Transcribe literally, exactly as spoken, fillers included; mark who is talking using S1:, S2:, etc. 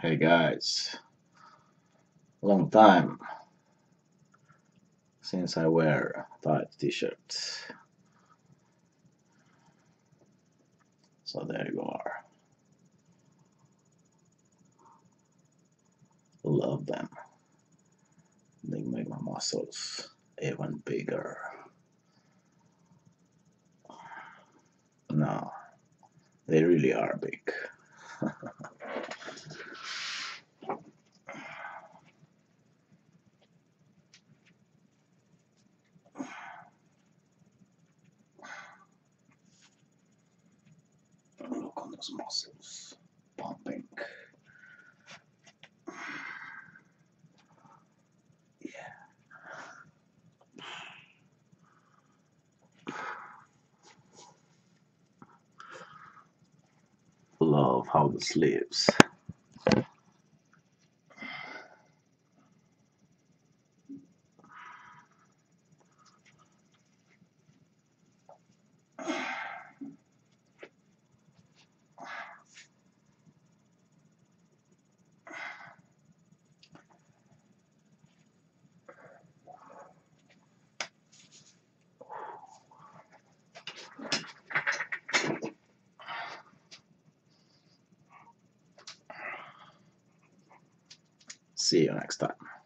S1: Hey guys, long time since I wear tight t-shirts. So there you are. Love them. They make my muscles even bigger. No, they really are big. Look on those muscles pumping. Yeah. Love how the sleeves. See you next time.